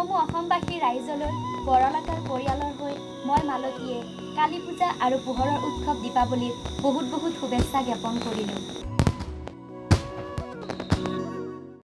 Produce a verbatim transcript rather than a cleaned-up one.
সমূহ অসমবাসী ৰাইজলৈ বৰলতাৰ পৰিয়ালৰ হৈ মই মালতীয়ে কালী পূজা আৰু পোহৰৰ উৎসৱ দীপাৱলীৰ বহুত বহুত শুভেচ্ছা জ্ঞাপন কৰিলোঁ।